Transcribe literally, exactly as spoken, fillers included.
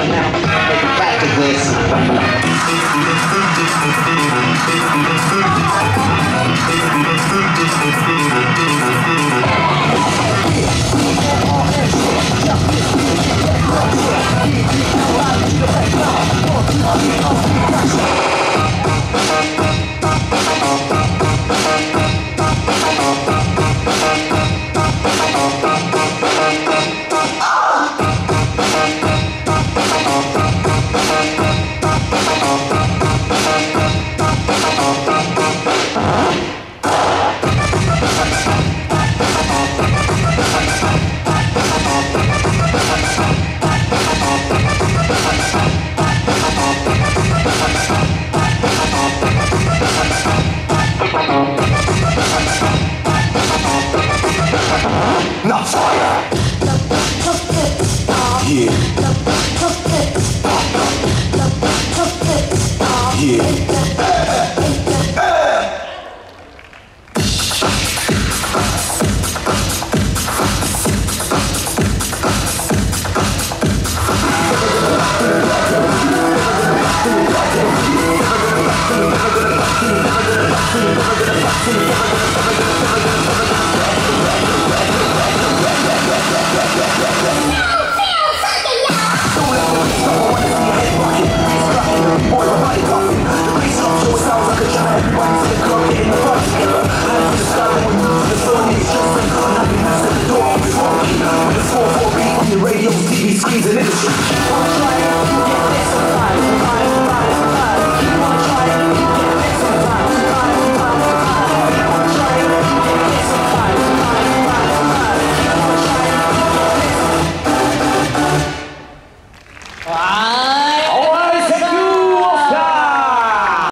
right now. Make it back to not fire. Yeah. Yeah. Radio, T V screens and industry. Wanna try it? You get this sometimes. Sometimes, sometimes, sometimes. You wanna try it? You get this sometimes. Sometimes, sometimes, sometimes. You wanna try it? You get this sometimes. Sometimes, sometimes, sometimes. You wanna try it? You get this sometimes. Ah!